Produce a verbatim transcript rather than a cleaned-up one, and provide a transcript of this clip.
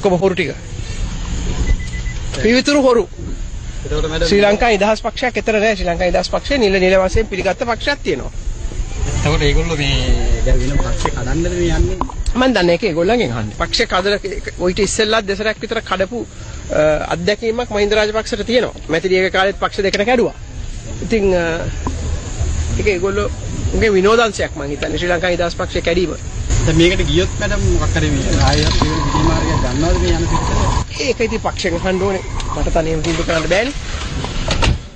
ඔක්කොම හොරු ටික. පිවිතුරු හොරු. ශ්‍රී ලංකා නිදහස් පක්ෂයක් එතන නැහැ. ශ්‍රී ලංකා නිදහස් පක්ෂය නිල නිල වශයෙන් පිළිගත්ත පක්ෂයක් තියෙනවා. එතකොට ඒගොල්ලෝ මේ දැන් වෙන පක්ෂේ කඩන්නද මේ යන්නේ? මම දන්නේ ඒක ඒගොල්ලන්ගෙන් අහන්නේ. පක්ෂේ කඩලා ඔයිට ඉස්සෙල්ලා දෙසරක් විතර කඩපු අත්දැකීමක් මහින්ද රාජපක්ෂට තියෙනවා. මැතිරියක කාලෙත් පක්ෂ දෙකට කැඩුවා. ඉතින් ඒක ඒගොල්ලෝ උගේ විනෝදාංශයක් මම හිතන්නේ ශ්‍රී ලංකා නිදහස් පක්ෂයේ කැඩීම. දැන් මේකට ගියොත් මැඩම් මොකක් හරි මේ ආයෙත් මේ විදි මාර්ගයක් ගන්නවද මේ යන පිටතට? ඒක ඉතින් පක්ෂයෙන් අහන්න ඕනේ. මට තනියම තීන්දුව කරන්න බෑනේ.